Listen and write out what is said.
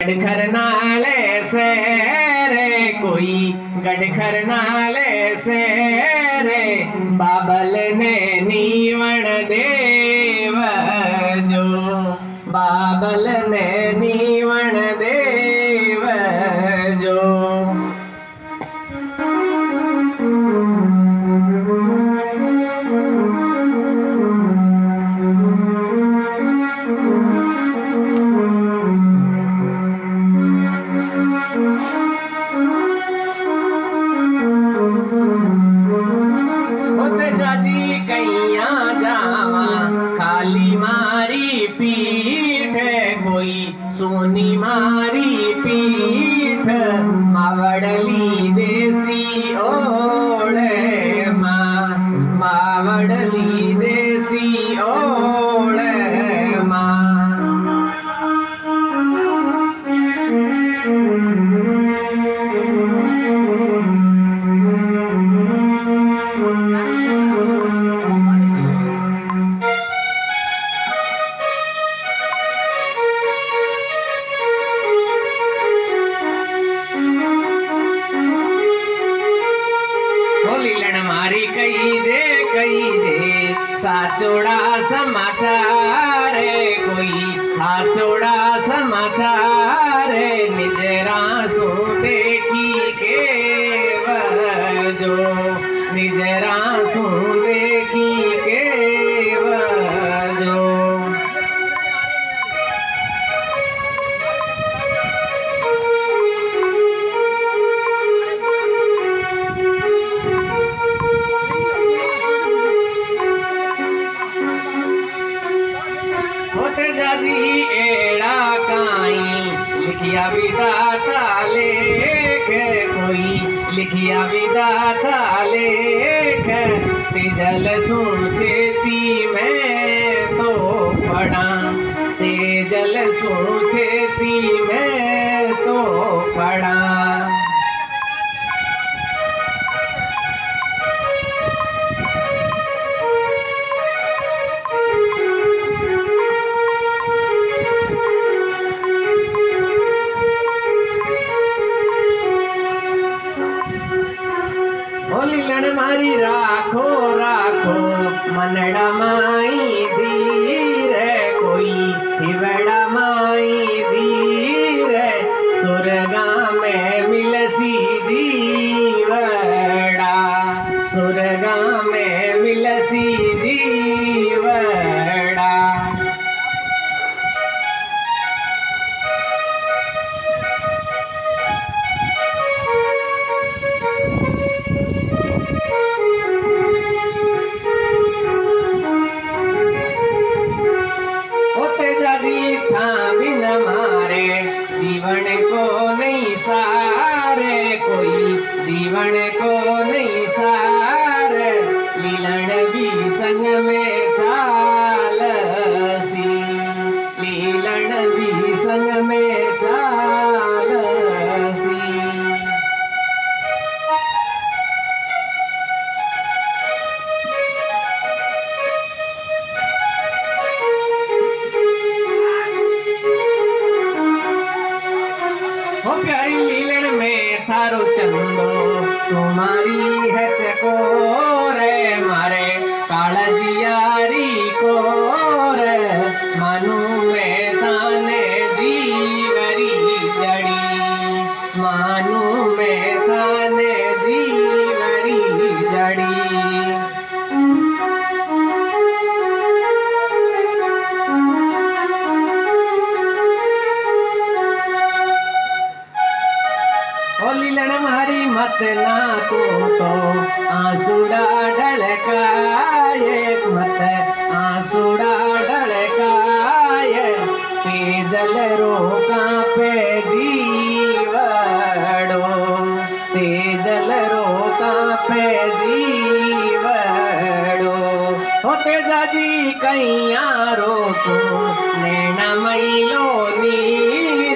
गढ़खर नाले से रे कोई गढ़खर नाले से रे बाबल ने नीवण देव जो बाबल ने नीवण देव जो खाली मारी पीठ कोई सोनी मारी पीठ मावड़ली देसी ओढ़े मावड़ली देसी ओढ़े मारी कही दे साचोड़ा समाचार कोई साचोड़ा समाचार निजरा सो देखी के जो निजरा सो देखी के जो जाजी एड़ा काई लिखिया विदाता लेख कोई लिखिया विदाता लेख तेजल सोचेती मैं तो पढ़ा तेजल सोचेती मैं तो पढ़ा लीलन मारी राखो राखो मनड़ा माई धीर कोई हिवड़ा माई धीर सुरगा में मिलसी जीवड़ा सुरगा में मिलसी जीवड़ा जीवन को नहीं सारे कोई जीवन को नहीं सारे लीलन भी संग में चालसी लीलन भी संग में चालसी प्यारी लीलन में थारो चंदो तुम्हारी है चकोर मारे कालजियारी को मानू में ताने जीवरी जड़ी मानू में ताने जीवरी जड़ी लीलन मारी मत ना तो आंसुड़ा ढलकाए मत आंसुड़ा ढलकाए तेजल रोका पे जीवड़ो तेजल रोका पे जीवड़ो हो तेजा जी कैया रो तू नैना मैलो नी